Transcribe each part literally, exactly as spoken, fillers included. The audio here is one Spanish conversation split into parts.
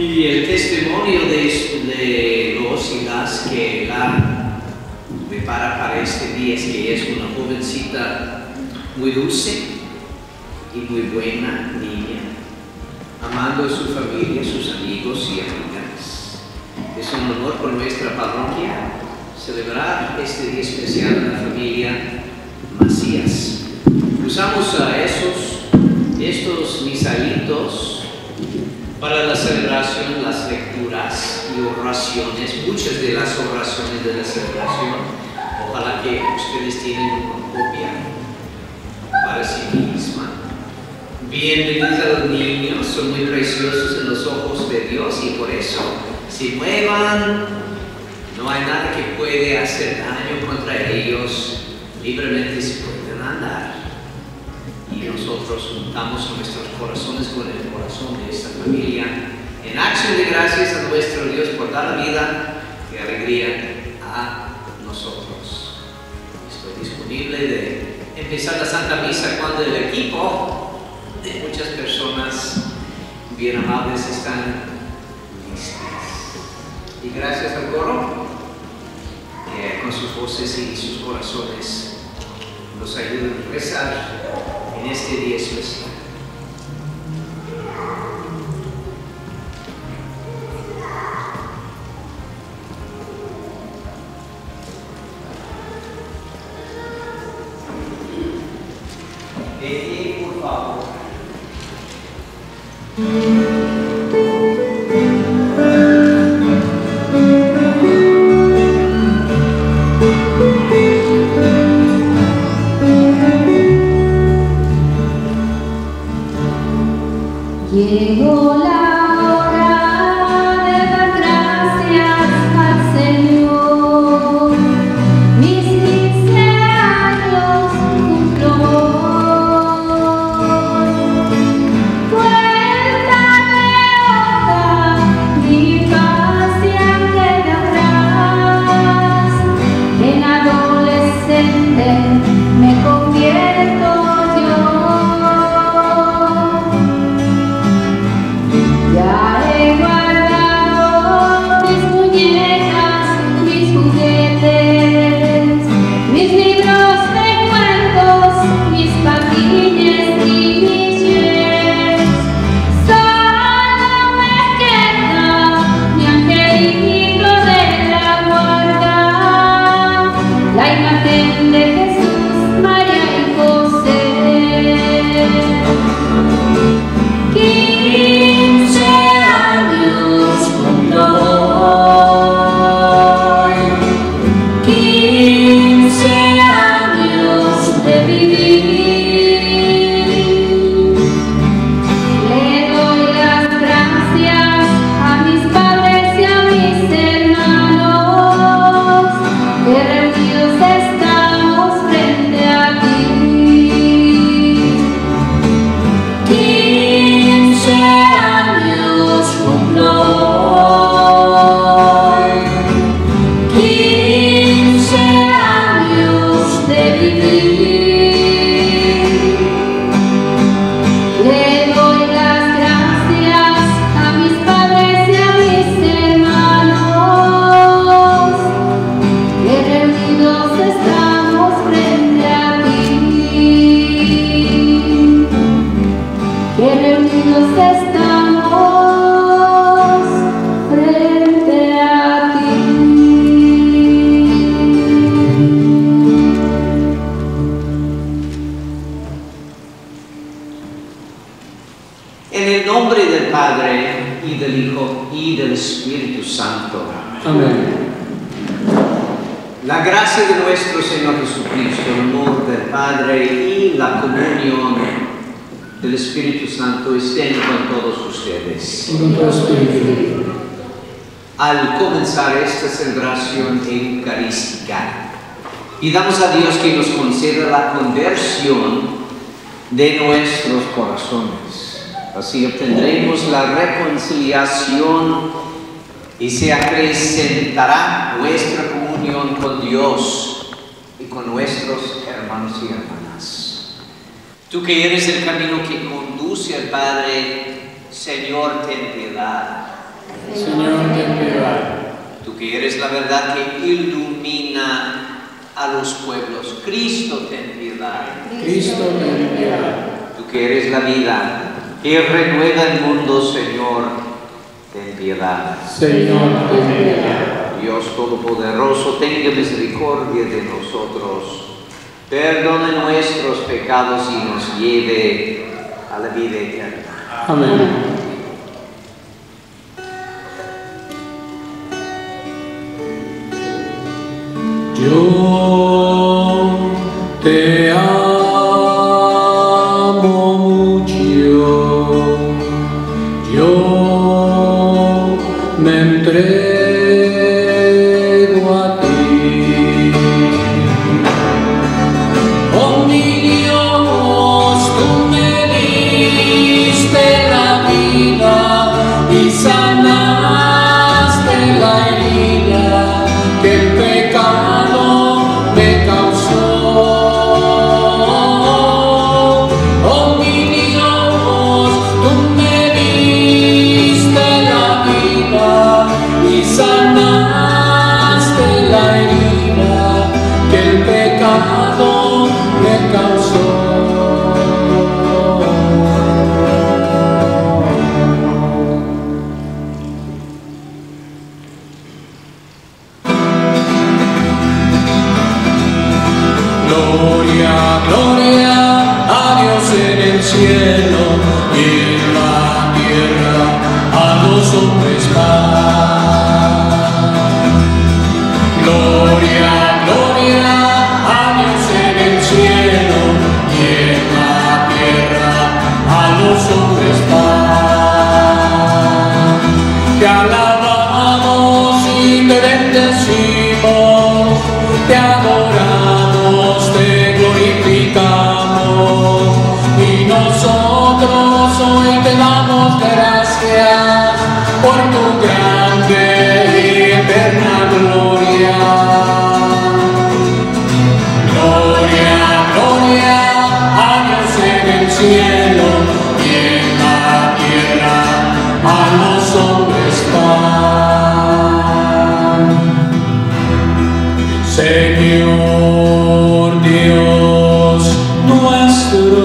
Y el testimonio de, de los y las que la prepara para este día es que es una jovencita muy dulce y muy buena niña, amando a su familia, a sus amigos y amigas. Es un honor por nuestra parroquia celebrar este día especial de la familia Macías. Usamos a esos, estos misalitos para la celebración, las lecturas y oraciones, muchas de las oraciones de la celebración. Ojalá que ustedes tienen una copia para sí misma. Bienvenidos a los niños, son muy preciosos en los ojos de Dios y por eso, si muevan, no hay nada que puede hacer daño contra ellos, libremente se pueden andar. Y nosotros juntamos nuestros corazones con el corazón de esta familia en acción de gracias a nuestro Dios por dar vida y alegría a nosotros. Estoy disponible de empezar la Santa Misa cuando el equipo de muchas personas bien amables están listas. Y gracias al coro que con sus voces y sus corazones nos ayudan a rezar en este día especial. De pie, por favor. Llegó la hora de dar gracias al Señor, mis quince años cumplo hoy. Cuéntame otra, mi infancia queda atrás, en adolescente me convierto. La gracia de nuestro Señor Jesucristo, el amor del Padre y la comunión del Espíritu Santo estén con todos ustedes. Al comenzar esta celebración eucarística, pidamos a Dios que nos conceda la conversión de nuestros corazones. Así obtendremos la reconciliación y se acrecentará nuestra comunión con Dios y con nuestros hermanos y hermanas. Tú que eres el camino que conduce al Padre, Señor, ten piedad. Señor, ten piedad. Tú que eres la verdad que ilumina a los pueblos, Cristo, ten piedad. Cristo, ten piedad. Tú que eres la vida que renueva el mundo, Señor, ten piedad. Señor, ten piedad. Dios Todopoderoso, tenga misericordia de nosotros, perdone nuestros pecados y nos lleve a la vida eterna. Amén. Yo te amo mucho, yo me entrego a ti. Oh mi Dios, tú me diste la vida y sanaste la herida que el pecado me causó. Oh mi Dios, tú me diste la vida y sanaste la herida que el pecado me causó. Gloria, gloria a Dios en el cielo y en la tierra a los hombres paz. Gloria, gloria a Dios en el cielo y en la tierra a los hombres paz. Te alabamos y te bendecimos, te adoramos, te glorificamos y nosotros hoy te damos gracias por tu grande y eterna gloria. Gloria, gloria a Dios en el cielo y en la tierra a los hombres paz. Señor Dios nuestro,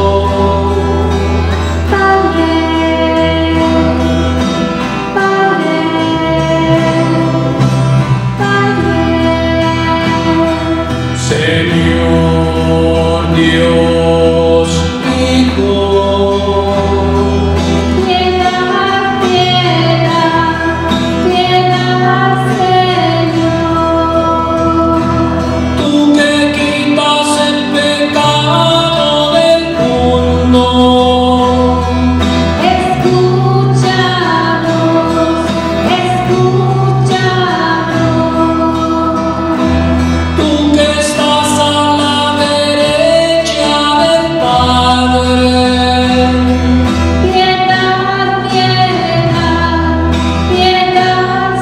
Padre, Padre, Padre, Señor Dios Hijo, piedad, piedad, piedad, Señor. tú que quitas el pecado del mundo, Escúchanos, escúchanos. tú que estás a la derecha del Padre, Piedad, piedad, piedad,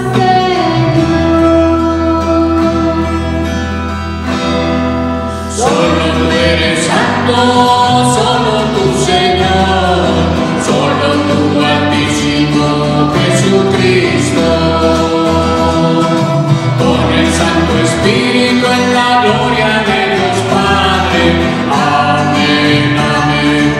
Señor. solo tú eres santo, solo tú Señor, solo tú Altísimo Jesucristo, con el Santo Espíritu en la gloria de Dios Padre. Amén, amén,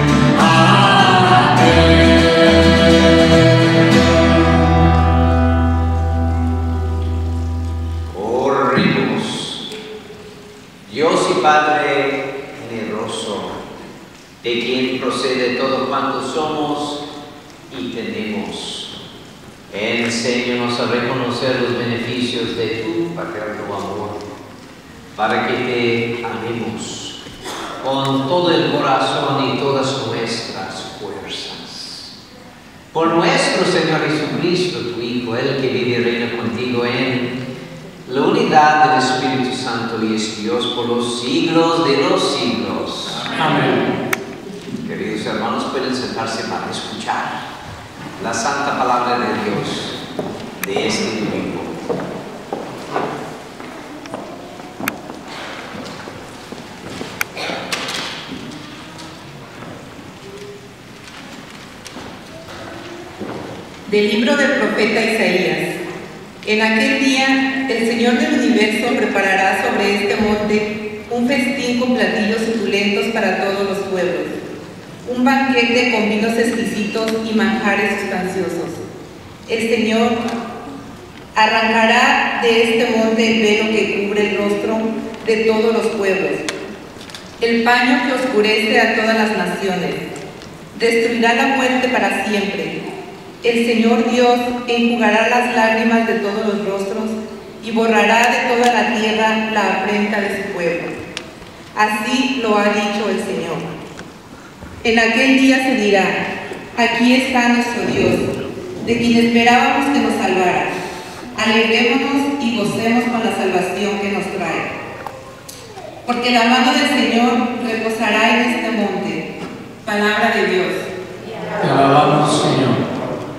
amén. Oremos. Dios y Padre generoso, de quien procede todo cuanto somos y tenemos, enséñanos a reconocer los beneficios de tu paterno amor, para que te amemos con todo el corazón y todas nuestras fuerzas. Por nuestro Señor Jesucristo, tu Hijo, el que vive y reina contigo en la unidad del Espíritu Santo y es Dios por los siglos de los siglos. Amén. Queridos hermanos, pueden sentarse para escuchar la santa palabra de Dios de este domingo. Del libro del profeta Isaías. En aquel día, el Señor del universo preparará sobre este monte un festín con platillos suculentos para todos los pueblos, un banquete con vinos exquisitos y manjares sustanciosos. El Señor arrancará de este monte el velo que cubre el rostro de todos los pueblos, el paño que oscurece a todas las naciones. Destruirá la muerte para siempre. El Señor Dios enjugará las lágrimas de todos los rostros y borrará de toda la tierra la afrenta de su pueblo. Así lo ha dicho el Señor. En aquel día se dirá: aquí está nuestro Dios, de quien esperábamos que nos salvara. Alegrémonos y gocemos con la salvación que nos trae. Porque la mano del Señor reposará en este monte. Palabra de Dios. Te alabamos, Señor.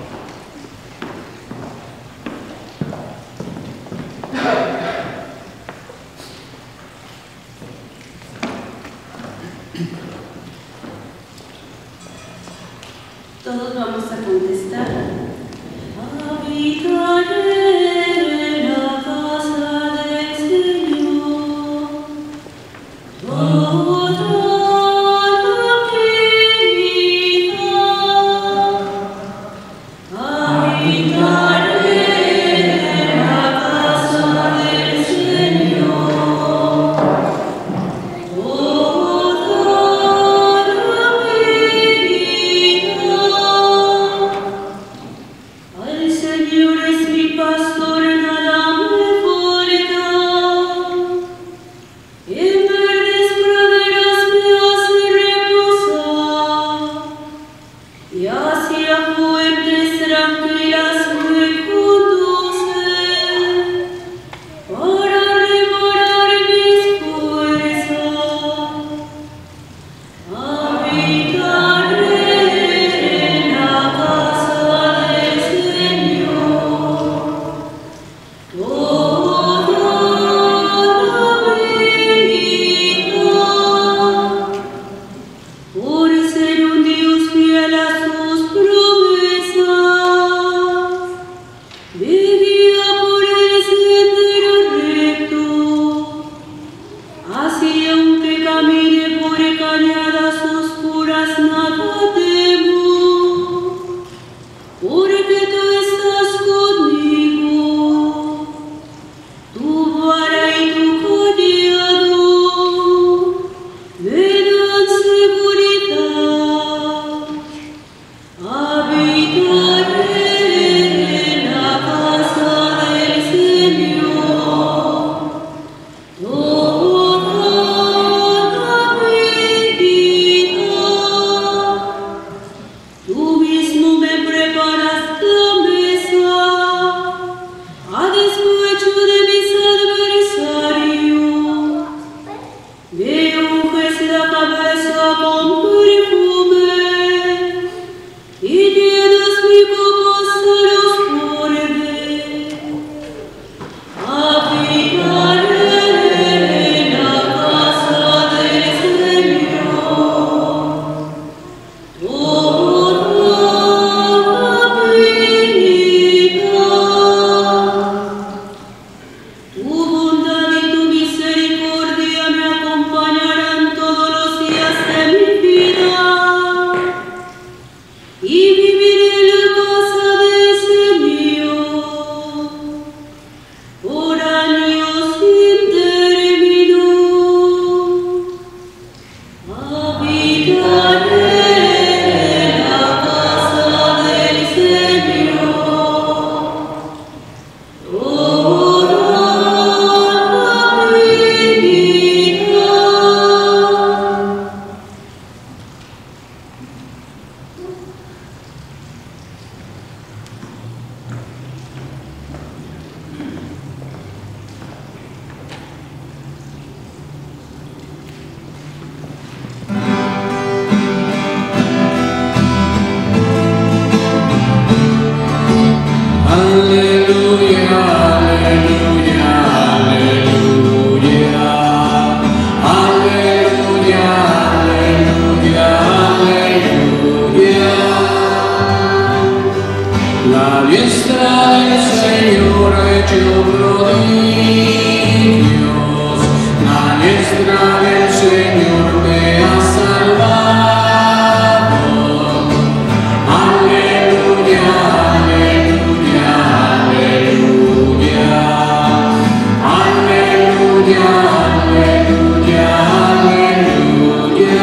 Todos vamos a contestar. Habitaré en la casa del Señor. Toda la vida. Habitaré en la casa del Señor. Al Señor es mi pastor, nada me falta. En verdes praderas me hace reposar, y hacia fuentes tranquilas me conduce, para reparar mis fuerzas. Habitaré en la casa del Señor toda la vida, por ser un Dios fiel a sus promesas. Me guía por el sendero recto, así aunque camine por cañadas oscuras nada temo, porque tú estás conmigo, tu vara y tu callado me dan seguridad. Habitaré en la casa del Señor toda la vida. Tú mismo me preparas la mesa a despecho de mis adversarios. Me unges la cabeza con perfume y llenas mi copa hasta los bordes. Habitaré en la casa del Señor toda la vida. Tu bondad y tu misericordia me acompañarán todos los días de mi vida, y viviré en la casa del Señor por años sin término. Habitaré en la casa del Señor toda la vida. La diestra del Señor ha hecho prodigios, la diestra del Señor me ha salvado. Aleluya, aleluya, aleluya, aleluya, aleluya, aleluya.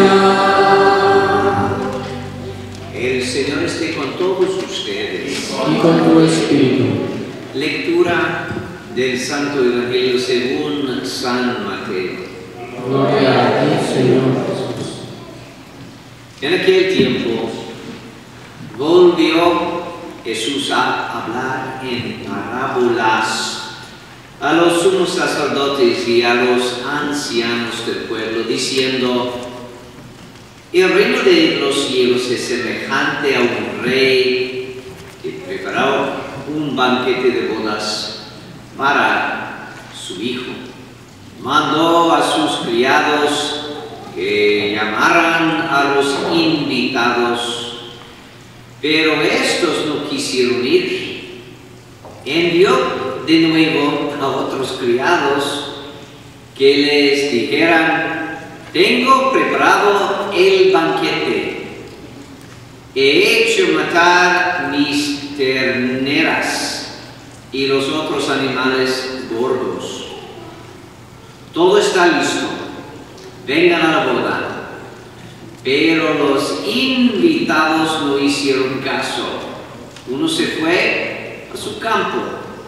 El Señor esté con todos ustedes. Y con tu espíritu. Lectura del Santo Evangelio según San Mateo. Gloria a ti, Señor Jesús. En aquel tiempo volvió Jesús a hablar en parábolas a los sumos sacerdotes y a los ancianos del pueblo, diciendo: el reino de los cielos es semejante a un rey que preparó un banquete de bodas para su hijo. Mandó a sus criados que llamaran a los invitados, pero estos no quisieron ir. Envió de nuevo a otros criados que les dijeran: tengo preparado el banquete, he hecho matar mis terneras y los otros animales gordos. Todo está listo, vengan a la boda. Pero los invitados no hicieron caso. Uno se fue a su campo,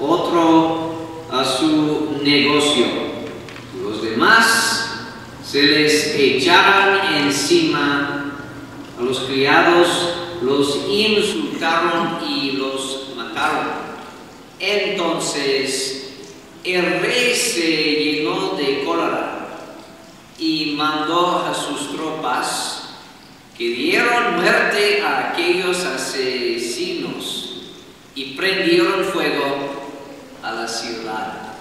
otro a su negocio. Los demás se les echaron encima. A los criados los insultaron y los mataron. Entonces el rey se llenó de cólera y mandó a sus tropas que dieron muerte a aquellos asesinos y prendieron fuego a la ciudad.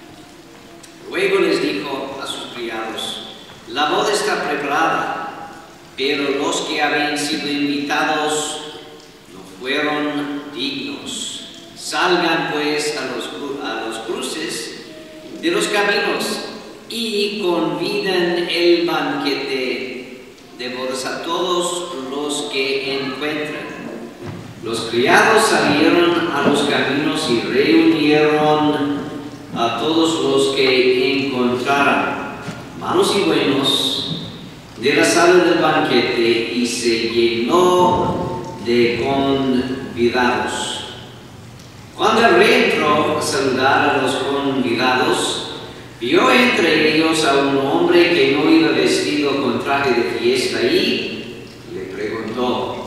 Luego les dijo a sus criados: la boda está preparada, pero los que habían sido invitados no fueron dignos. Salgan pues a los, a los cruces de los caminos y conviden el banquete de bodas a todos los que encuentren. Los criados salieron a los caminos y reunieron a todos los que encontraran, malos y buenos, de la sala del banquete, y se llenó de convidados. Cuando el rey entró a saludar a los convidados, vio entre ellos a un hombre que no iba vestido con traje de fiesta y le preguntó: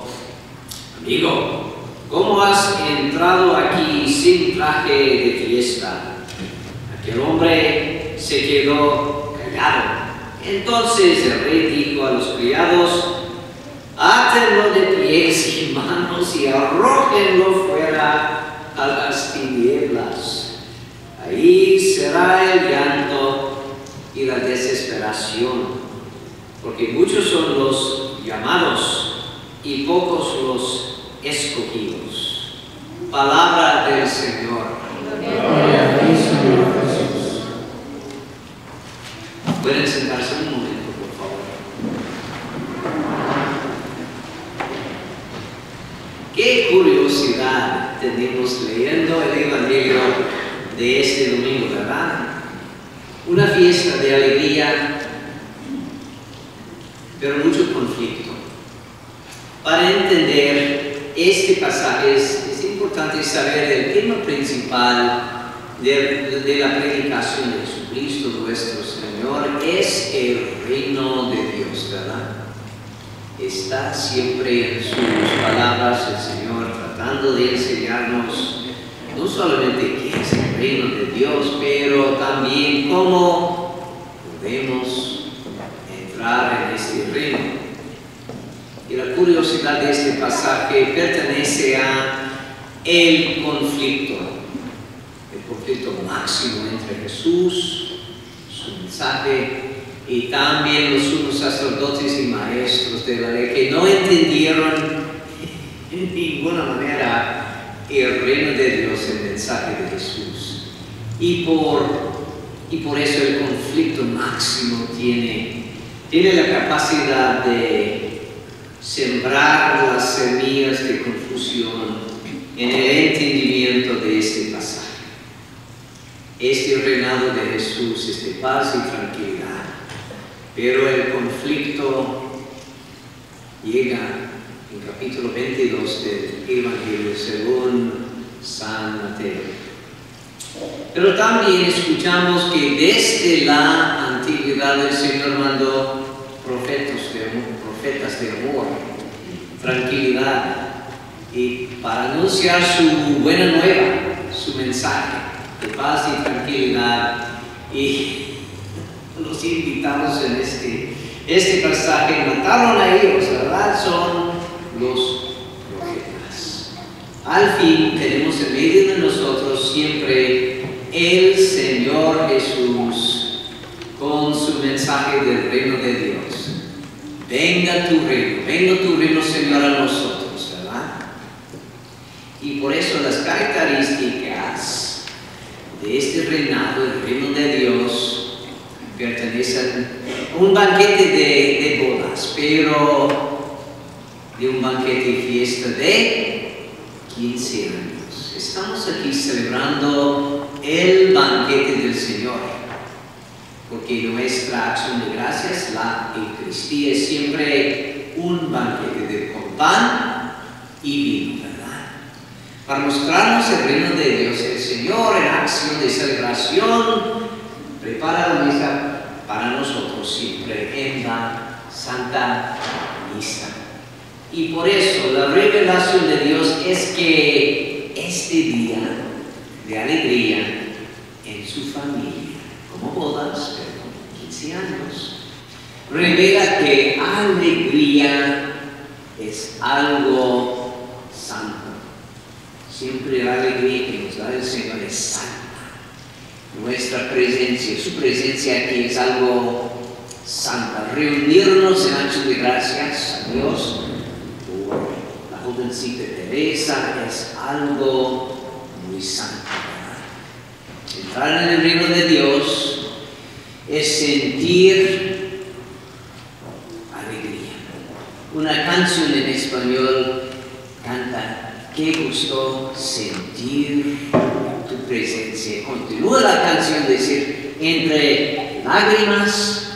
amigo, ¿cómo has entrado aquí sin traje de fiesta? Aquel hombre se quedó callado. Entonces el rey dijo a los criados: átenlo de pies y manos y arrójenlo fuera a las tinieblas. Ahí será el llanto y la desesperación, porque muchos son los llamados y pocos los escogidos. Palabra del Señor. Gloria a ti, Señor Jesús. Pueden sentarse un momento, por favor. Qué curiosidad tenemos leyendo el Evangelio de este domingo, ¿verdad? Una fiesta de alegría, pero mucho conflicto. Para entender este pasaje es, es importante saber el tema principal de, de la predicación de Jesucristo nuestro Señor es el reino de Dios, ¿verdad? Está siempre en sus palabras el Señor tratando de enseñarnos no solamente qué es el reino de Dios, pero también cómo podemos entrar en este reino. Y la curiosidad de este pasaje pertenece a el conflicto, el conflicto máximo entre Jesús, su mensaje, y también los sumos sacerdotes y maestros de la ley, que no entendieron en ninguna manera el reino de Dios, el mensaje de Jesús. Y por, y por eso el conflicto máximo tiene, tiene la capacidad de sembrar las semillas de confusión en el entendimiento de este pasaje. Este reinado de Jesús es de paz y tranquilidad, pero el conflicto llega en capítulo veintidós del Evangelio según San Mateo. Pero también escuchamos que desde la antigüedad el Señor mandó profetas de amor, profetas de amor, tranquilidad, y para anunciar su buena nueva, su mensaje de paz y tranquilidad. Y los invitados en este, este pasaje mataron a ellos, ¿verdad? Son los profetas. Al fin tenemos en medio de nosotros siempre el Señor Jesús con su mensaje del reino de Dios. Venga tu reino, venga tu reino, Señor, a nosotros, ¿verdad? Y por eso las características de este reinado, el reino de Dios, pertenecen a un banquete de, de bodas, pero de un banquete y fiesta de quince años. Estamos aquí celebrando el banquete del Señor, porque nuestra acción de gracias, la Eucaristía, es siempre un banquete de con pan y vino, ¿verdad? Para mostrarnos el reino de Dios, el Señor en acción de celebración prepara la mesa para nosotros siempre en la Santa Misa. Y por eso la revelación de Dios es que este día de alegría en su familia, como bodas, pero como quince años, revela que alegría es algo santo. Siempre la alegría que nos da el Señor es santa. Nuestra presencia, su presencia aquí es algo santa. Reunirnos en acción de gracias a Dios por la jovencita Teresa es algo muy santo. Entrar en el reino de Dios es sentir alegría. Una canción en español canta: qué gusto sentir tu presencia. Continúa la canción, decir, entre lágrimas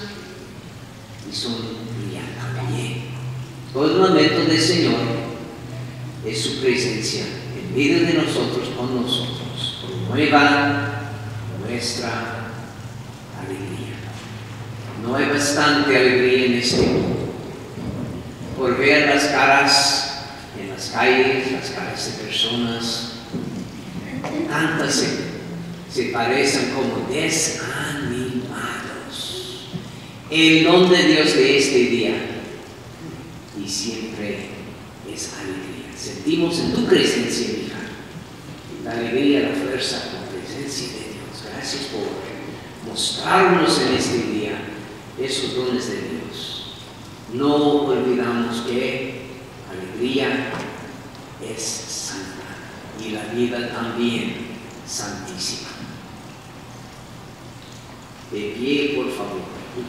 y sonría también. Todo el momento del Señor es su presencia en medio de nosotros, con nosotros. Promueva nuestra alegría. No hay bastante alegría en este mundo por ver las caras en las calles, las caras de personas, tantas se, se parecen como desanimados. El don de Dios de este día, y siempre es alegría. Sentimos en tu presencia, hija, la alegría, la fuerza, la presencia de Dios. Gracias por mostrarnos en este día esos dones de Dios. No olvidamos que alegría es santa y la vida también santísima. De pie, por favor.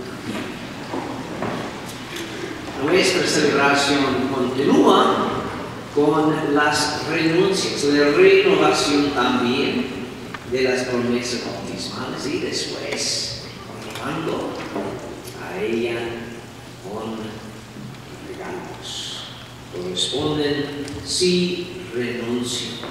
Nuestra celebración continúa con las renuncias, la renovación también de las promesas bautismales y después renovando a ella con regalos. Corresponden: sí, renuncio.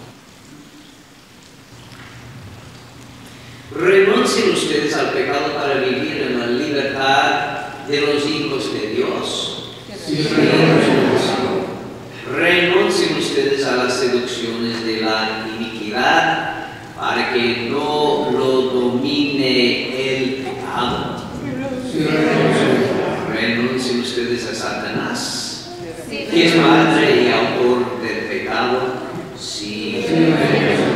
Renuncien ustedes al pecado para vivir en la libertad de los hijos de Dios. Sí, renuncio. Renuncien ustedes a las seducciones de la iniquidad para que no lo domine el pecado. Sí, renuncio. Renuncien ustedes a Satanás, sí, que es padre y autor del pecado. Sí, renuncio.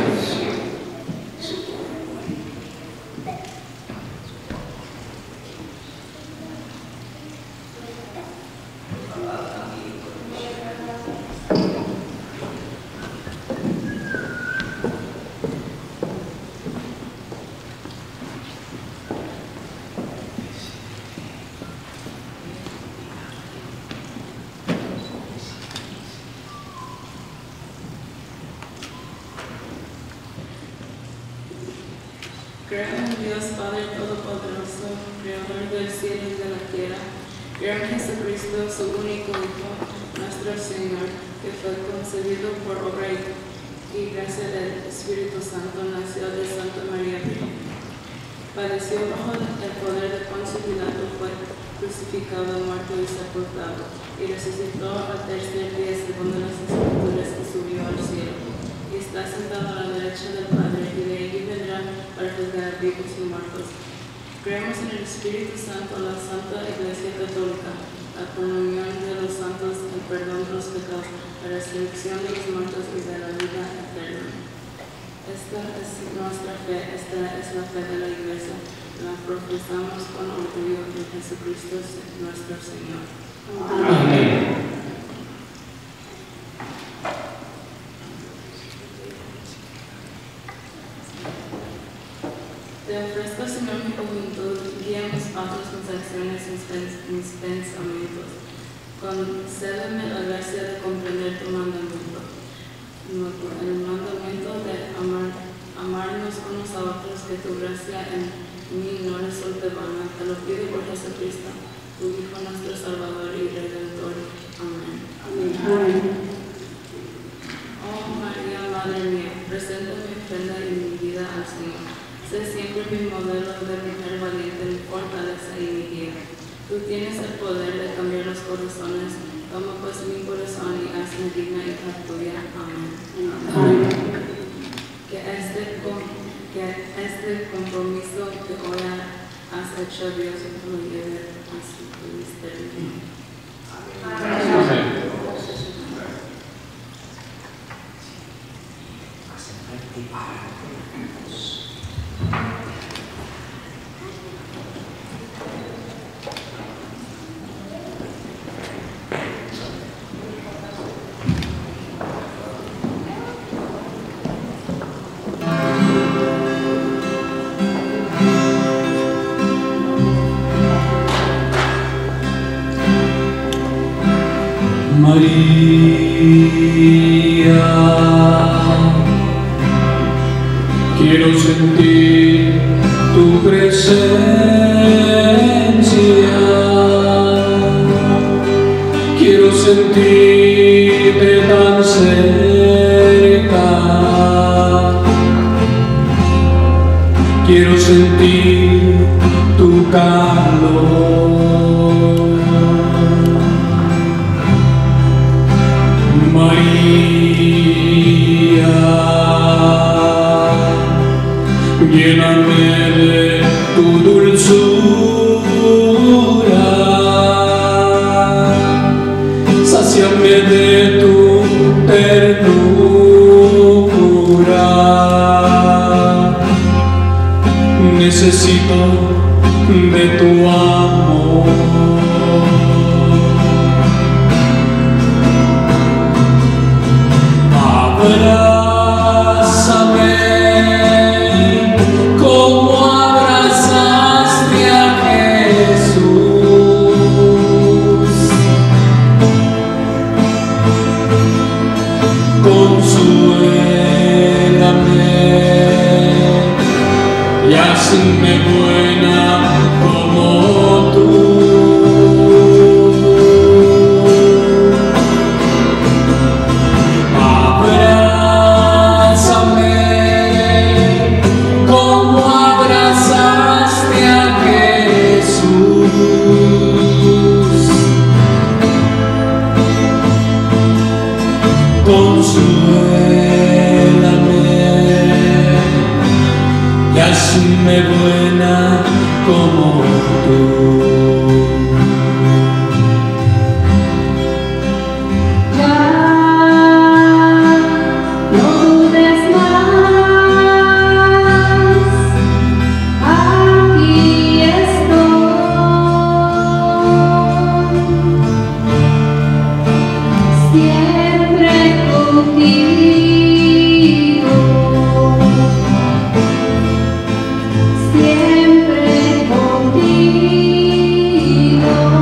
Creo en Dios Padre Todopoderoso, Creador del cielo y de la tierra. Creo en Jesucristo, su único Hijo, nuestro Señor, que fue concebido por obra y gracia del Espíritu Santo, nació de Santa María Virgen. Padeció bajo el poder de Poncio Pilato, fue crucificado, muerto y sepultado, y resucitó al tercer día según las Escrituras, y subió al cielo. Y está sentado a la derecha del Padre, y de allí vendrá para juzgar vivos y muertos. Creemos en el Espíritu Santo, la Santa Iglesia Católica, la comunión de los santos, el perdón de los pecados, la resurrección de los muertos y de la vida eterna. Esta es nuestra fe, esta es la fe de la Iglesia. La profesamos con orgullo en Jesucristo nuestro Señor. Amén. Te ofrezco, Señor, mi juventud, guía mis pasos, mis acciones, mis, pens mis pensamientos. Concédeme la gracia de comprender tu mandamiento, el mandamiento de amar, amarnos unos a otros, que tu gracia en mí no resulte vana. Te lo pido por Jesucristo, tu Hijo, nuestro Salvador y Redentor. Amén. Amén. Amén. Oh María, Madre mía, presento mi ofrenda y mi vida al Señor. Sé siempre mi modelo de mujer valiente, mi fortaleza y mi guía. Tú tienes el poder de cambiar los corazones. Toma pues mi corazón y hazme digna hija tuya. Amén. Amén. Que este, que este compromiso que hoy has hecho, Dios, lo lleve a su ministerio. Amén. María, quiero sentir tu presencia, quiero sentirte tan cerca, quiero sentir tu calor. María, lléname de tu dulzura, sáciame de tu ternura. Necesito de tu amor. Abrázame como abrazaste a Jesús. Consuélame y hazme buena como tú. Consuélame y hazme buena como tú. Ya no dudes más, aquí estoy, siempre contigo, siempre contigo.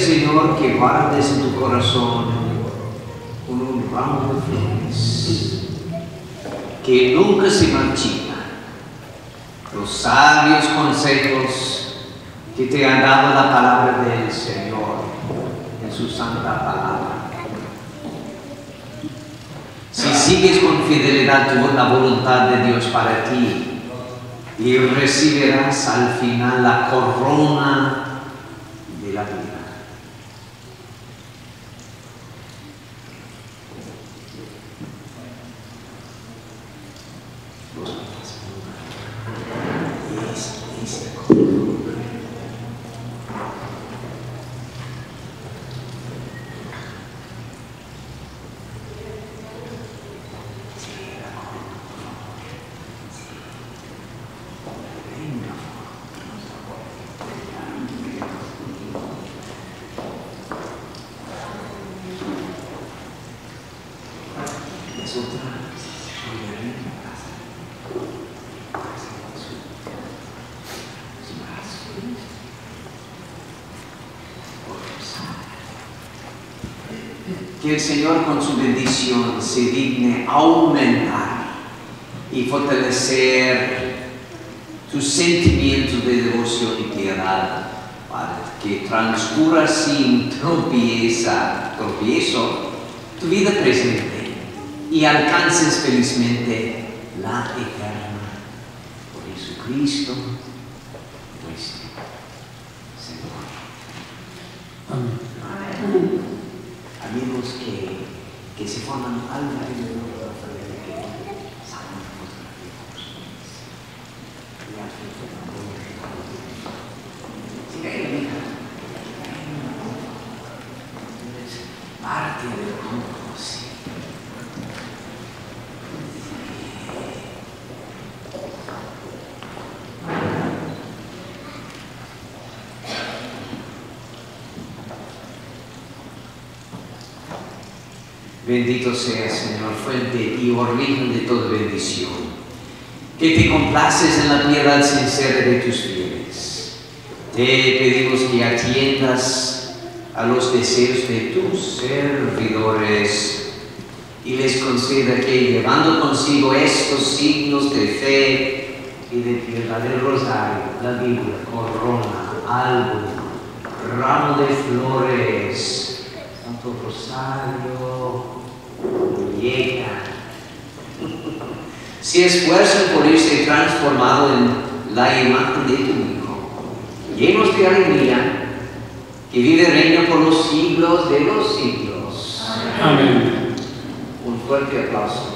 Señor, que guardes en tu corazón con un ramo de flores que nunca se marchita, los sabios consejos que te ha dado la palabra del Señor en su santa palabra. Si sigues con fidelidad tu, la voluntad de Dios para ti, y recibirás al final la corona de la vida. Que el Señor con su bendición se digne aumentar y fortalecer tus sentimientos de devoción y piedad para que transcurra sin tropieza, tropiezo tu vida presente y alcances felizmente la eterna por Jesucristo nuestro Señor. Amén. Amén. Amigos que, que se forman alrededor de la familia, que saben fotografía con ustedes. Y hacen fotografía. Sí, ahí, mira. Es parte del grupo, sí. Bendito sea, Señor, fuente y origen de toda bendición, que te complaces en la piedad sincera de tus fieles. Te pedimos que atiendas a los deseos de tus servidores y les conceda que, llevando consigo estos signos de fe y de piedad, el rosario, la Biblia, corona, álbum, ramo de flores, Santo Rosario, muñeca, se esfuerzan por irse transformado en la imagen de tu Hijo, llenos de alegría, que vive y reina por los siglos de los siglos. Amén. Un fuerte aplauso.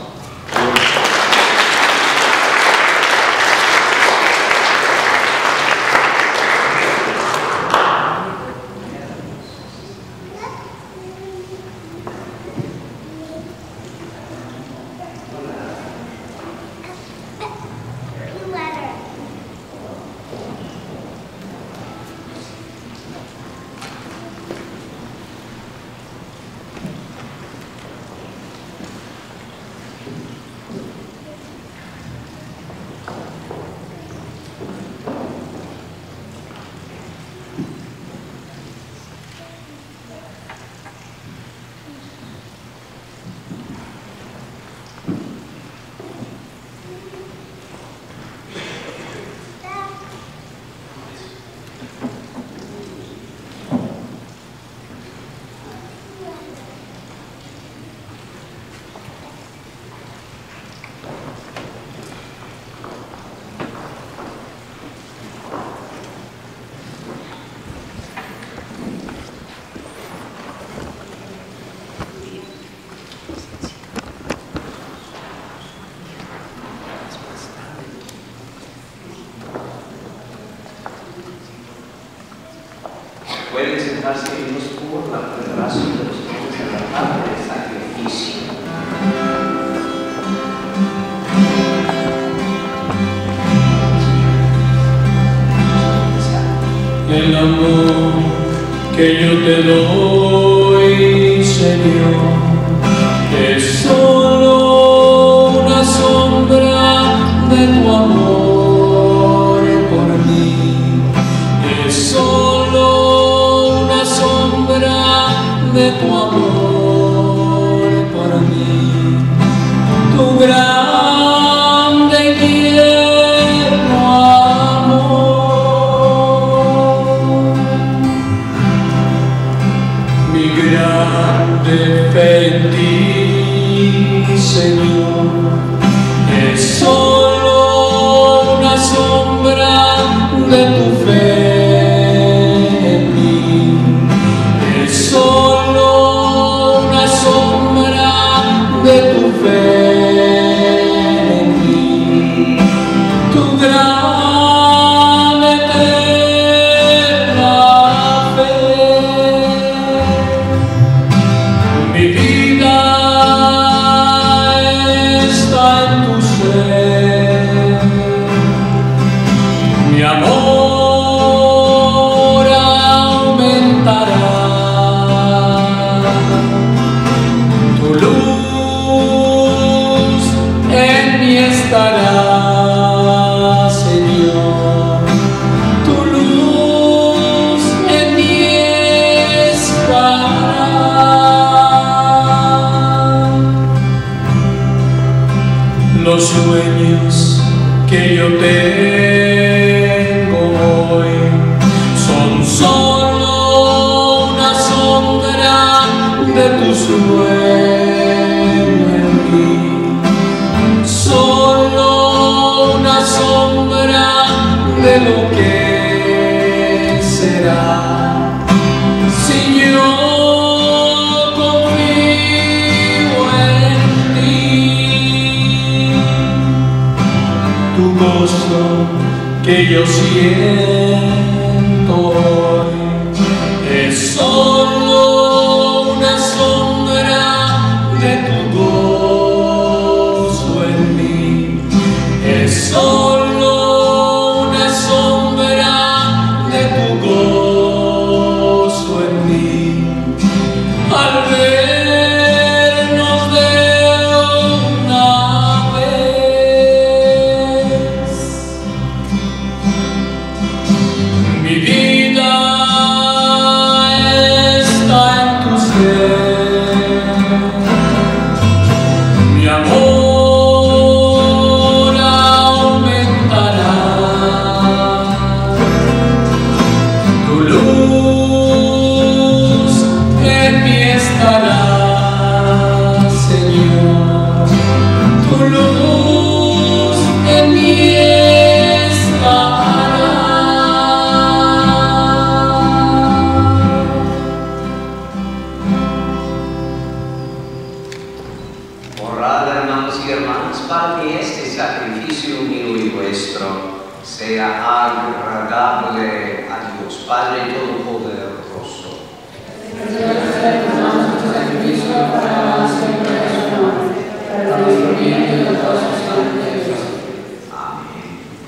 Pueden sentarse en los por la preparación de los dones de la tarde de sacrificio. El amor que yo te doy, Señor, es solo una sombra de tu amor por mí, es solo una sombra de tu amor por mí, tu grande y tierno amor, mi grande fe en ti, Señor, es solo una sombra de tu fe en mí, es solo una sombra de tu fe en mí, tu gran eterna fe, mi vida está en tu ser, mi amor aumentará, tu luz en mí estará, Señor, tu luz en mí estará. Los sueños que yo tengo hoy son solo una sombra de tu sueño en mí, solo una sombra de lo que será. Si yo confío en ti, tu gozo que yo siento hoy es solo una sombra de tu gozo en mí, es solo una sombra de tu gozo en mí. Al vernos de una vez, mi vida está en tu ser, mi amor aumentará, tu luz en mí estará, Señor, tu luz en mí estará. Orad, hermanos y hermanas, para que este sacrificio mío y vuestro sea agradable a Dios, Padre Todopoderoso. Amén.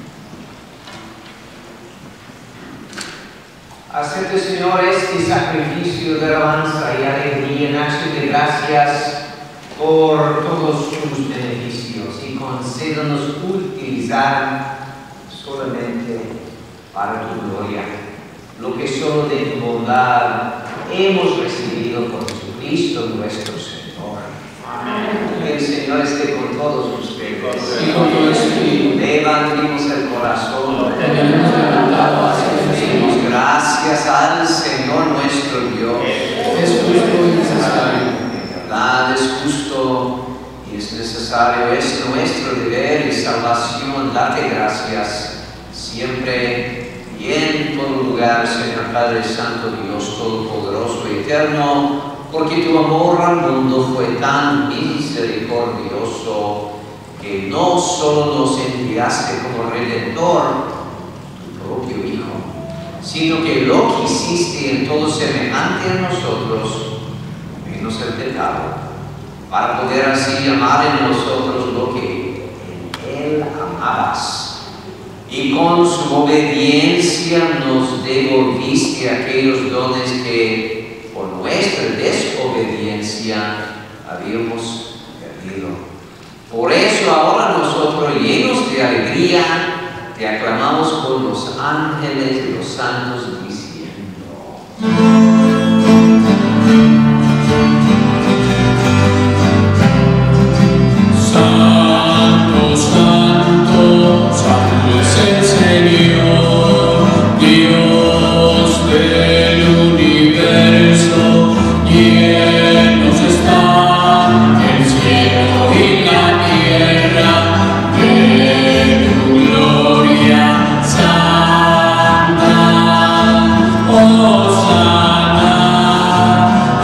Acepte, Señor, este sacrificio de alabanza y alegría en acción de gracias por todos sus beneficios y concédanos utilizar solamente para tu gloria lo que solo de tu bondad hemos recibido por Jesucristo nuestro Señor. Amén. El Señor esté con todos ustedes. Y con tu espíritu. Levantemos el corazón. Tenemos levantado hacia el Demos gracias al Señor nuestro Dios. Es justo y necesario. verdad es justo y es necesario, es nuestro deber y salvación darte gracias siempre y en todo lugar, Señor Padre Santo, Dios Todopoderoso y Eterno, porque tu amor al mundo fue tan misericordioso que no solo nos enviaste como Redentor, tu propio Hijo, sino que lo quisiste en todo semejante a nosotros, menos el pecado, para poder así llamar en nosotros lo que en Él amabas. Y con su obediencia nos devolviste aquellos dones que por nuestra desobediencia habíamos perdido. Por eso ahora nosotros, llenos de alegría, te aclamamos con los ángeles y los santos diciendo: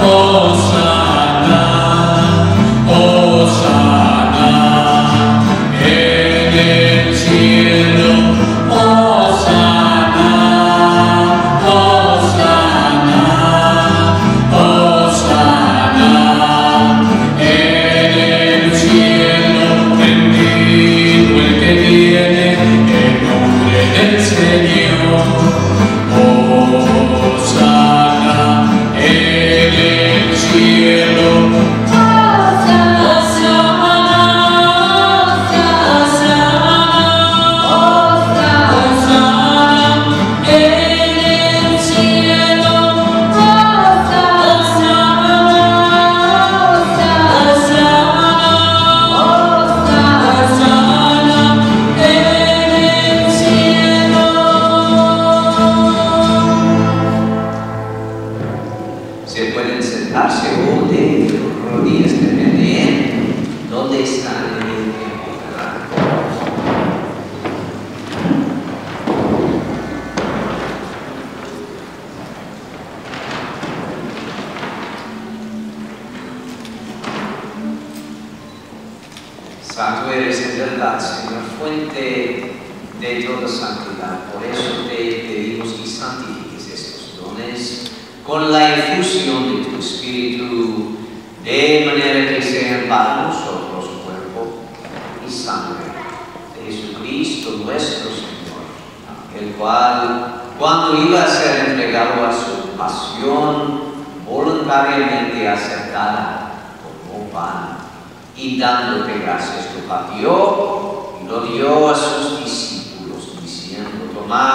Santo eres en verdad, Señor, fuente de toda santidad. Por eso te pedimos que santifiques estos dones con la infusión de tu Espíritu, de manera que sean para nosotros cuerpo y sangre de Jesucristo nuestro Señor, el cual, cuando iba a ser entregado a su pasión, voluntariamente aceptada como pan, y dándote gracias lo partió y lo dio a sus discípulos, diciendo: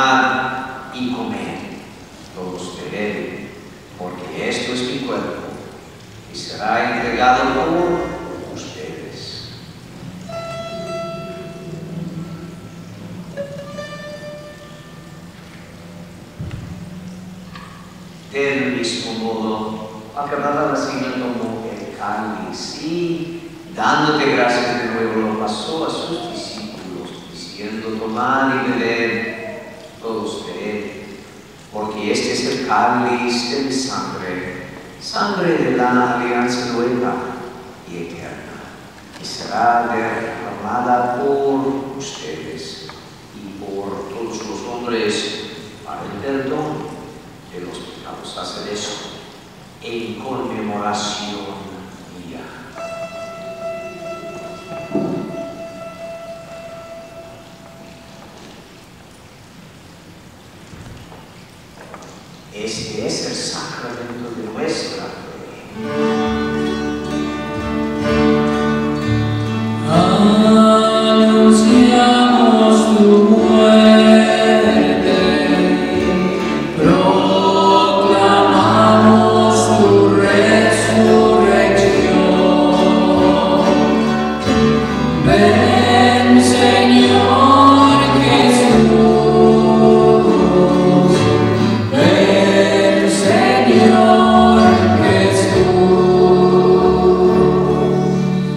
tomad y comed todos de él, porque esto es mi cuerpo, que será entregado por ustedes. Del mismo modo, acabada la cena, tomó el cáliz y, dándote gracias de nuevo, lo pasó a sus discípulos, diciendo: tomad y bebed todos de él, porque este es el cáliz de mi sangre, sangre de la alianza nueva y eterna, que será derramada por ustedes y por todos los hombres para el perdón de los pecados. Haced esto en conmemoración mía. Este es el sacramento de nuestra fe. Anunciamos tu muerte, proclamamos tu resurrección. Ven, Señor Jesús. Ven, Señor Jesús.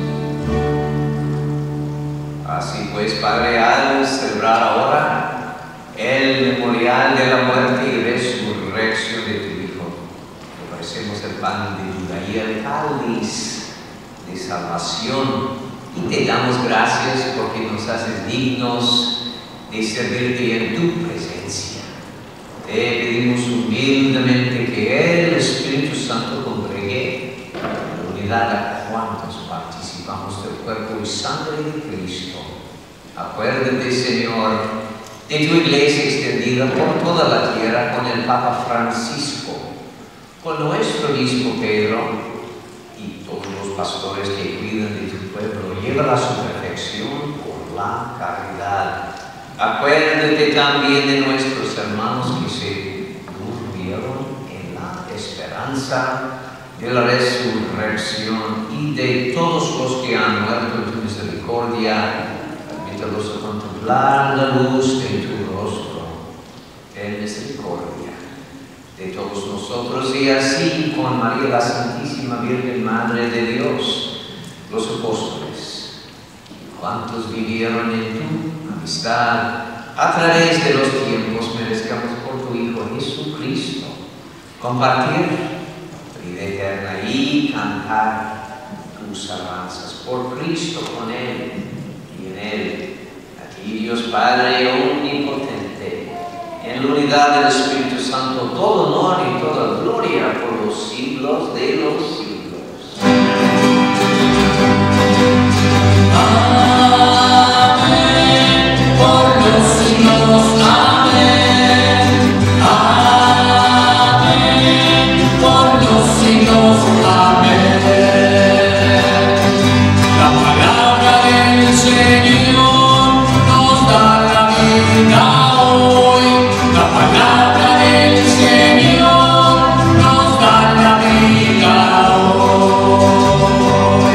Así pues, Padre, al celebrar ahora el memorial de la muerte y resurrección de tu Hijo, ofrecemos el pan de vida y el cáliz de salvación, y te damos gracias porque nos haces dignos de servirte en tu presencia. Te pedimos humildemente que el Espíritu Santo congregue en unidad a cuantos participamos del cuerpo y sangre de Cristo. Acuérdate, Señor, de tu iglesia extendida por toda la tierra, con el Papa Francisco, con nuestro obispo Pedro y todos los pastores que cuidan de tu pueblo. Llévala a su perfección por la caridad. Acuérdate también de nuestros hermanos que se durmieron en la esperanza de la resurrección, y de todos los que han muerto en tu misericordia. Permítalos a contemplar la luz de tu rostro en misericordia de todos nosotros, y así con María, la Santísima Virgen Madre de Dios, los apóstoles, cuantos vivieron en tu amistad a través de los tiempos, merezcamos por tu Hijo Jesucristo compartir vida eterna y cantar tus alabanzas por Cristo con Él y en Él. A ti, Dios Padre omnipotente, en la unidad del Espíritu Santo, todo honor y toda gloria por los siglos de los siglos. Amén, por los siglos, amén. Amén, por los siglos, amén. La palabra del Señor nos da la vida hoy. La palabra del Señor nos da la vida hoy.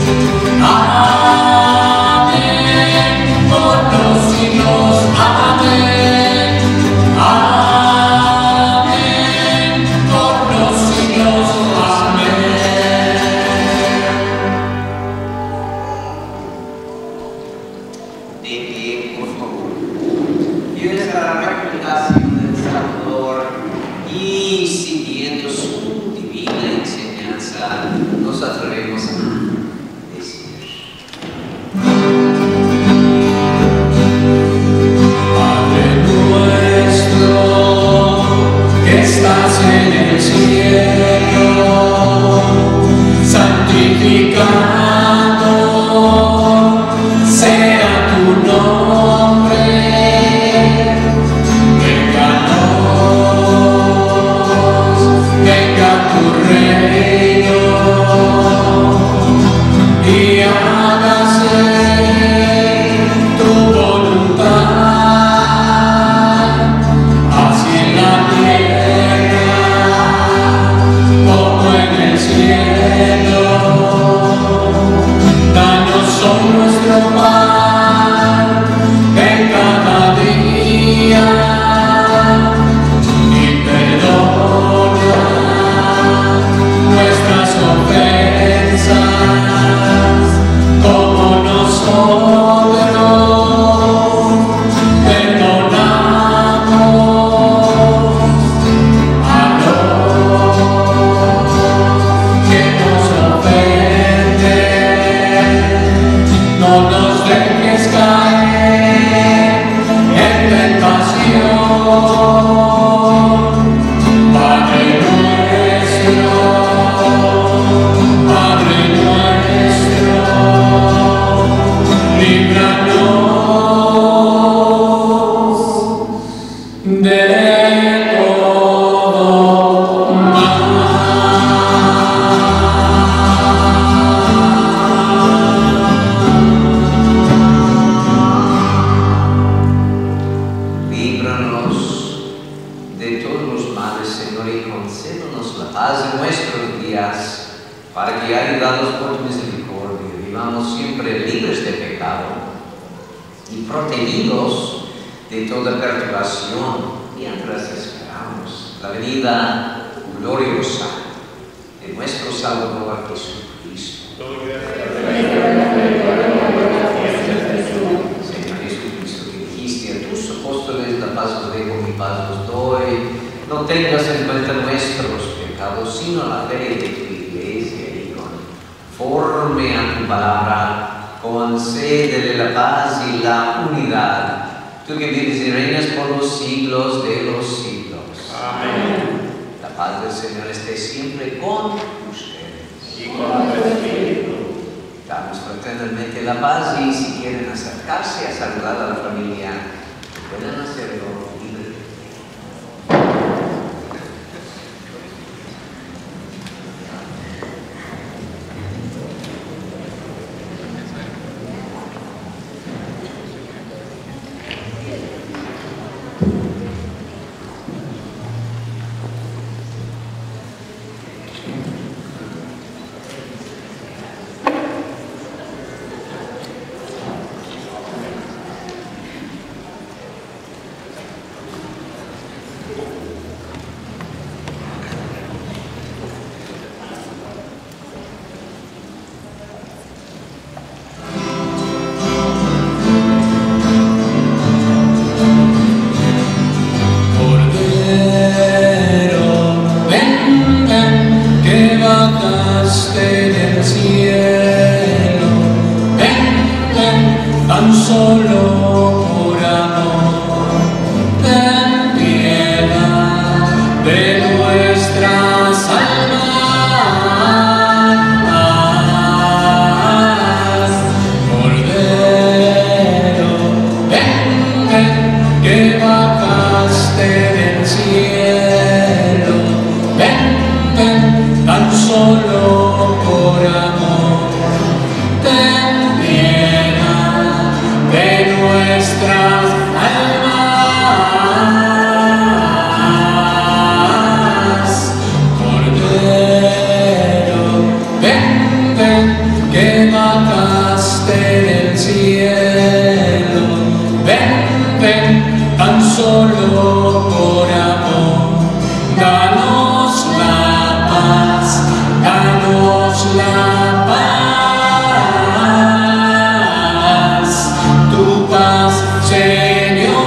Amén, por los siglos, amén. Amén, por los siglos, amén. De pie, por favor. Y nuestra recomendación del Salvador y siguiendo su divina enseñanza, nos atrevemos a decir: Padre nuestro, que estás en el cielo, santificado sea tu nombre. Venga a nos, venga tu reino y hágase tu voluntad, así en la tierra como en el cielo. Danos hoy nuestro pan de cada día y perdona nuestras ofensas como nosotros perdonamos a los que nos ofenden. No nos dejes caer en tentación. Padre nuestro, Padre nuestro, líbranos de todo mal. líbranos de todos los males, Señor, y concédenos la paz en nuestros días, para que, ayudados por tu misericordia, vivamos siempre libres de pecado y protegidos de toda perturbación, mientras esperamos la venida gloriosa de nuestro Salvador Jesucristo. Señor Jesucristo, que dijiste a tus apóstoles: la paz os dejo, mi paz os doy. No tengas en cuenta nuestros pecados, sino la fe de tu iglesia, y conforme a tu palabra, concédele la paz y la unidad. Tú que vives y reinas por los siglos de los siglos. Amén. La paz del Señor esté siempre con ustedes. Y con tu espíritu. Damos fraternalmente la paz, y si quieren acercarse a saludar a la familia, pueden hacerlo libremente. bajaste del cielo, ven, ven, tan solo por amor, ten piedad de nuestras almas, Cordero, ven, ven, que bajaste del cielo, ven, ven, tan solo por amor, ten piedad de nuestras almas, Cordero, ven, ven, que bajaste del cielo, ven, ven, tan solo por amor, danos la paz, danos la paz, tu paz, Señor.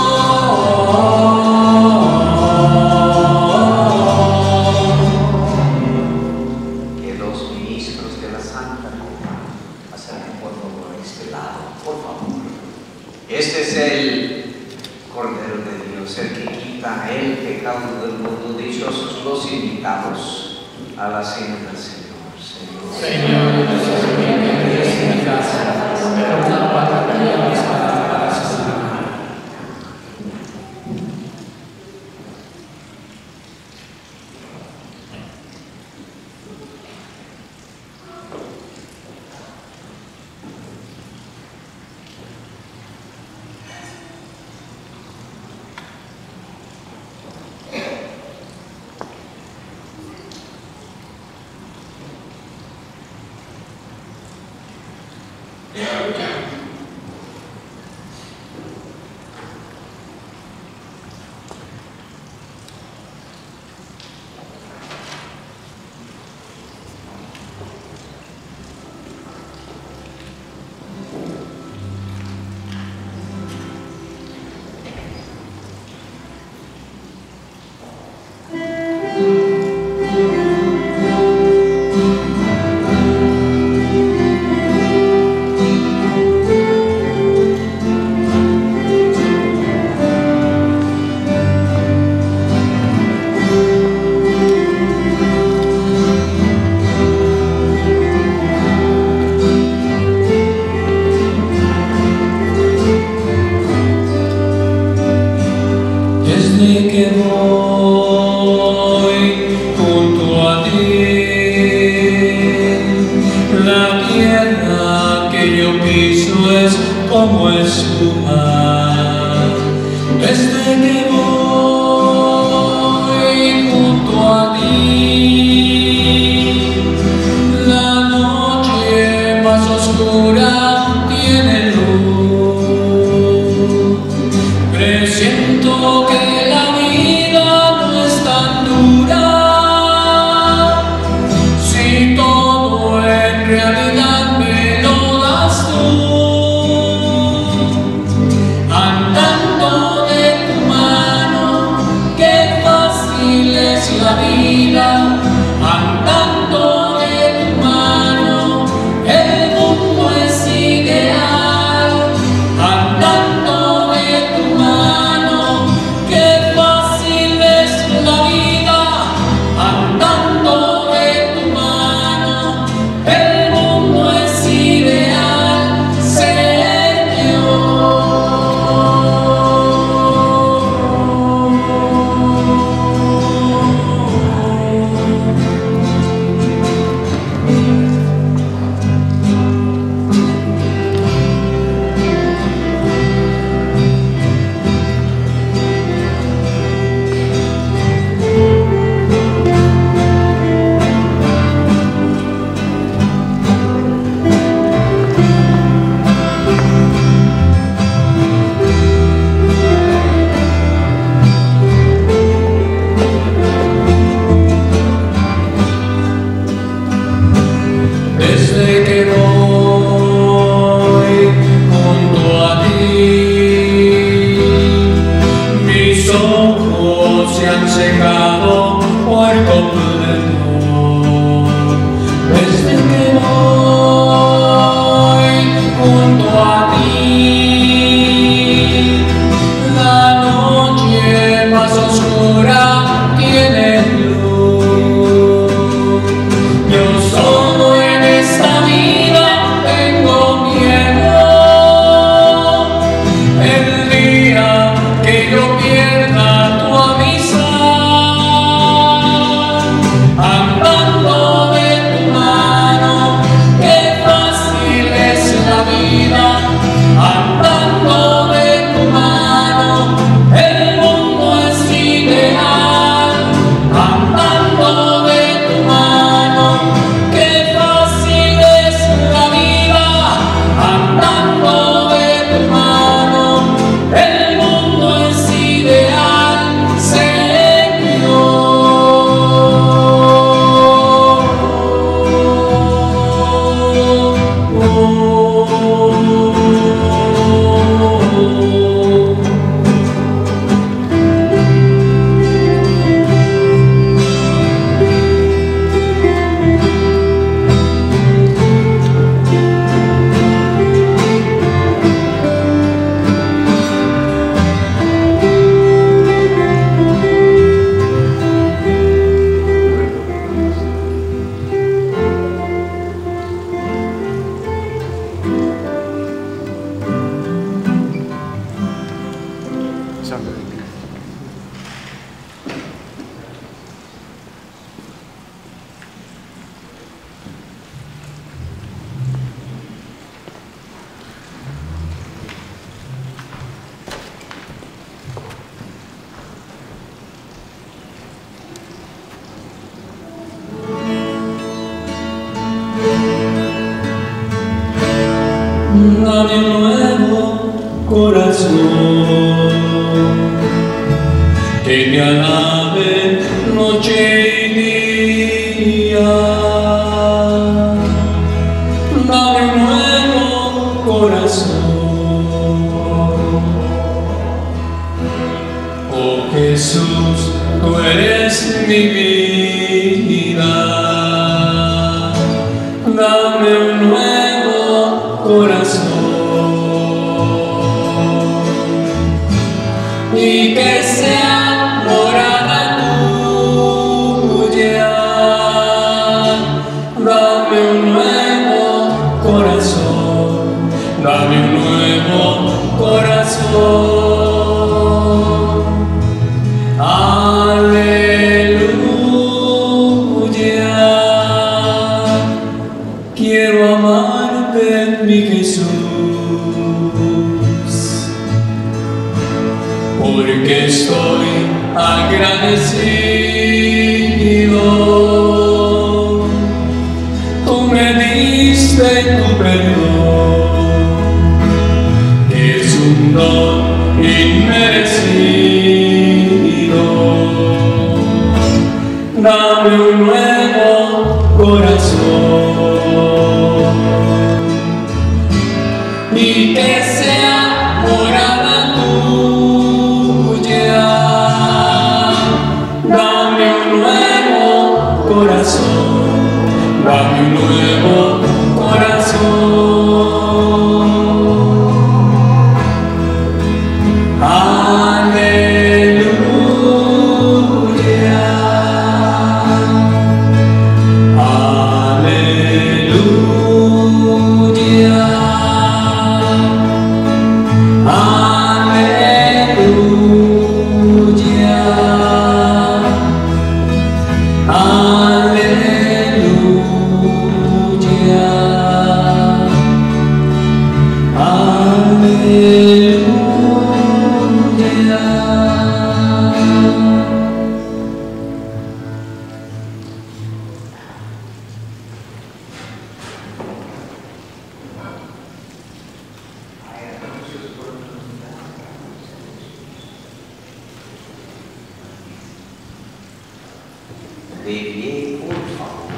Que los ministros de la Santa Copa pasen por favor a este lado, por favor. Este es el Cordero de Dios, el que quita el pecado del mundo. Dichosos los invitados a la cena del Señor. Señor, Señor, no soy digno de que en mi casa, pero una palabra mía bastará para sanar. Desde que voy junto a ti, la tierra que yo piso es como espuma. Desde que voy junto a ti, la noche más oscura tiene luz. Presiento que la vida no es tan dura, si todo en realidad me lo das tú. corazón, que te alabe noche y día. Dame un nuevo corazón, oh Jesús, tú eres mi vida. Dame un nuevo corazón y que sea morada tuya. Dame un nuevo corazón, dame un nuevo corazón. Aleluya. Quiero amarte, mi Jesús, porque estoy agradecido. Tú me diste tu perdón, que es un don inmerecido. Dame un nuevo corazón y que sea morada tuya. Dame un nuevo corazón, dame un nuevo corazón. Aleluya. Aleluya. Aleluya. De pie, por favor.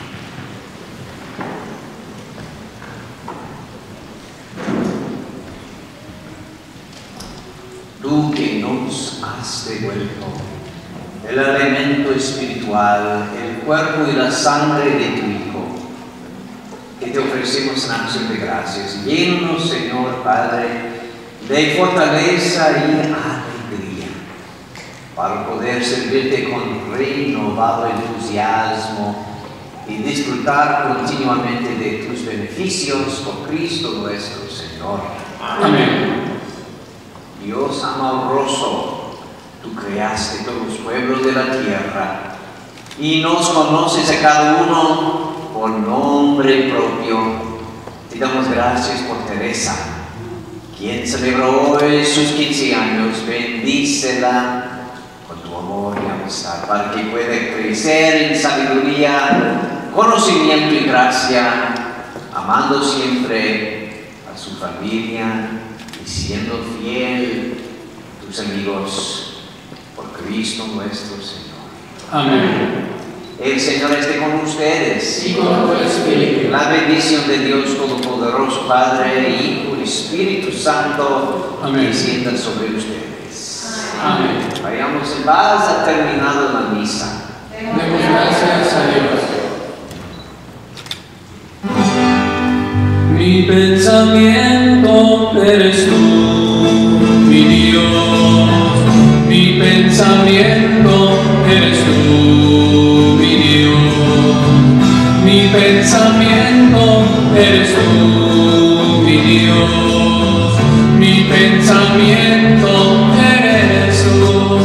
Tú que nos has devuelto el alimento espiritual, el cuerpo y la sangre de tu Hijo, que te ofrecemos en acción de gracias. Llénanos, Señor Padre, de fortaleza y alegría, para poder servirte con renovado entusiasmo y disfrutar continuamente de tus beneficios por Cristo nuestro Señor. Amén. Dios amoroso, tú creaste todos los pueblos de la tierra y nos conoces a cada uno por nombre propio. Te damos gracias por Teresa, quien celebró hoy sus quince años. Bendícela con tu amor y amistad, para que pueda crecer en sabiduría, conocimiento y gracia, amando siempre a su familia y siendo fiel a tus amigos por Cristo nuestro Señor. Amén. El Señor esté con ustedes. Y con tu espíritu. La bendición de Dios Todopoderoso, Padre, Hijo y Espíritu Santo, Amén, descienda sobre ustedes. Amén. Vayamos en paz, ha terminado la misa. Demos gracias a Dios. Mi pensamiento eres tú, mi Dios. Mi pensamiento eres tú, mi Dios. Mi pensamiento eres tú, mi Dios. Mi pensamiento eres tú.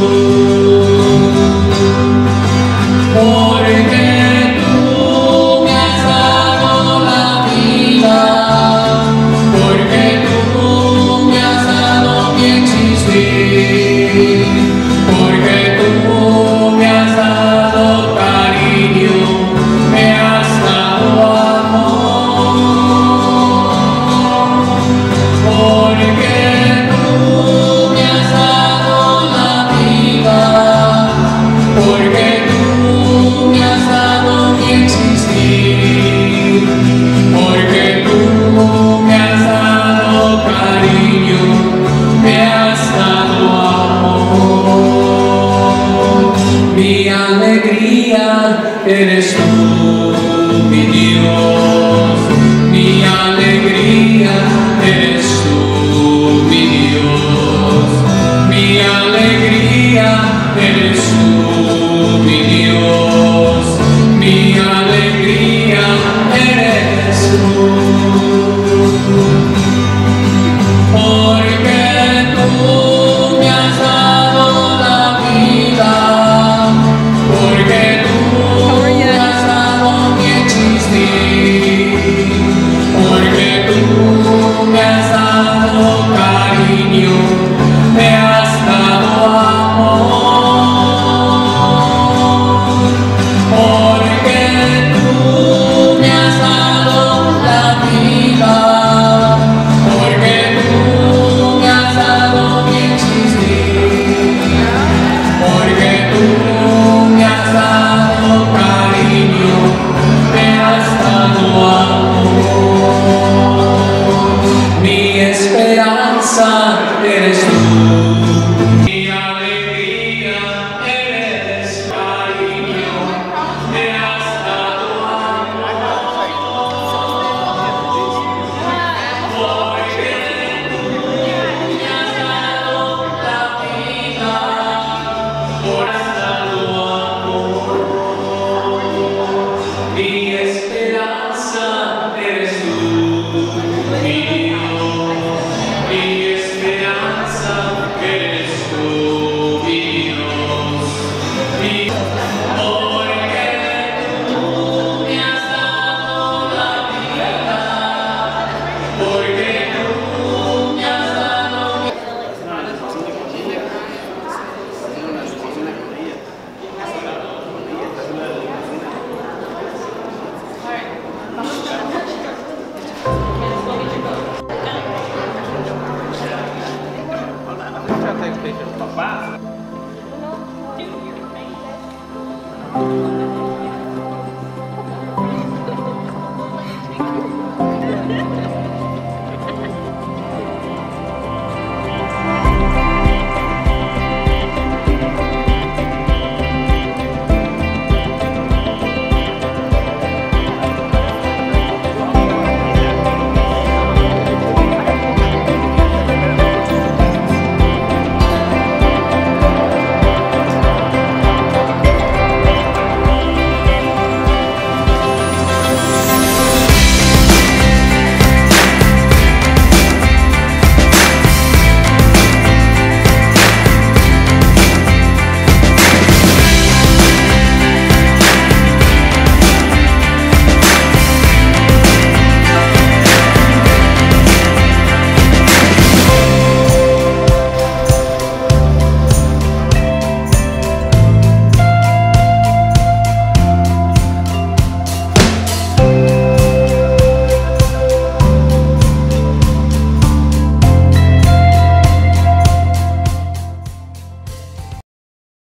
Porque tú me has dado la vida, porque tú me has dado mi existir, porque tú me has dado cariño, me has dado amor, porque tú niño